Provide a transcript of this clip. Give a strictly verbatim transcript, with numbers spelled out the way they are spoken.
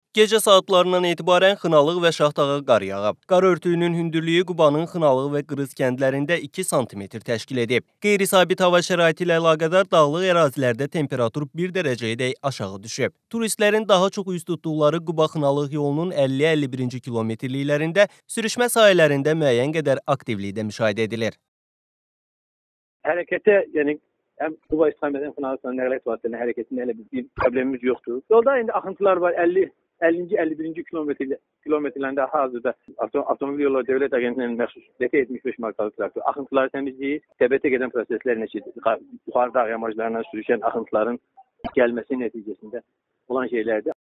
Gecə saatlarından etibarən Xınalıq və Şahtağa qar yağıb. Qar örtüyünün hündürlüyü Qubanın Xınalıq və Qırız kəndlərində iki santimetr təşkil edib. Qeyri-sabit hava şəraiti ilə əlaqədar dağlıq ərazilərdə temperatur bir dərəcəyədək aşağı düşüb. Turistlərin daha çox üz tutduqları Quba-Xınalıq yolunun əlli əlli birinci kilometrliklərində sürüşmə sahələrində müəyyən qədər aktivlik də müşahidə edilir. Hərəkətə, yəni həm Quba istiqamətindən Xınalıq nəqliyyat vasitələrinin hərəkətində elə bir problemimiz yoxdur. Yolda indi axıntılar var, əlli əllinci əlli birinci kilometrlərində hazırda avtomobil yolları dövlət agentliyindən məxsus dəfə yetmiş beş markalı traktor axıntıları təmizləyir. Təbiətə gedən proseslər nəşi yuxarı dağ yamaclarından sürüşən axıntıların gəlməsi nəticəsində olan şeylərdir.